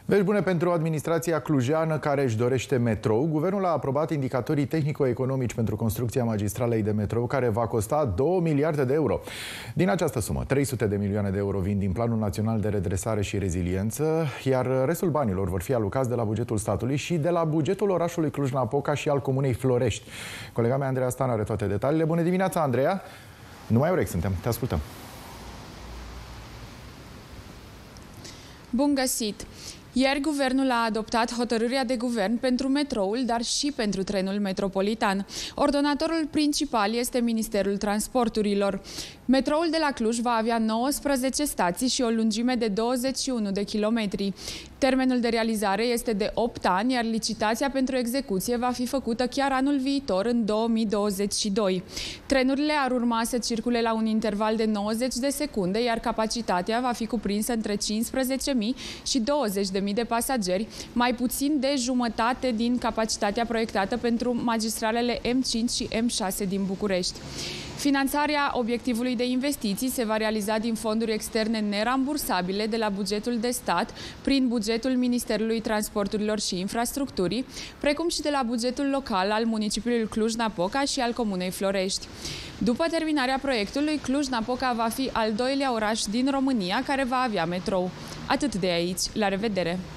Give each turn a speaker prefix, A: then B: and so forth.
A: Vești bune pentru administrația clujeană care își dorește metrou. Guvernul a aprobat indicatorii tehnico-economici pentru construcția magistralei de metrou, care va costa 2 miliarde de euro. Din această sumă, 300 de milioane de euro vin din Planul Național de Redresare și Reziliență, iar restul banilor vor fi alocați de la bugetul statului și de la bugetul orașului Cluj-Napoca și al comunei Florești. Colega mea, Andreea Stan, are toate detaliile. Bună dimineața, Andreea! Numai urechi suntem, te ascultăm.
B: Bun găsit! Ieri, guvernul a adoptat hotărârea de guvern pentru metroul, dar și pentru trenul metropolitan. Ordonatorul principal este Ministerul Transporturilor. Metroul de la Cluj va avea 19 stații și o lungime de 21 de kilometri. Termenul de realizare este de 8 ani, iar licitația pentru execuție va fi făcută chiar anul viitor, în 2022. Trenurile ar urma să circule la un interval de 90 de secunde, iar capacitatea va fi cuprinsă între 15.000 și 20.000 de pasageri, mai puțin de jumătate din capacitatea proiectată pentru magistralele M5 și M6 din București. Finanțarea obiectivului de investiții se va realiza din fonduri externe nerambursabile de la bugetul de stat, prin bugetul Ministerului Transporturilor și Infrastructurii, precum și de la bugetul local al municipiului Cluj-Napoca și al comunei Florești. După terminarea proiectului, Cluj-Napoca va fi al doilea oraș din România care va avea metrou. Atât de aici. La revedere!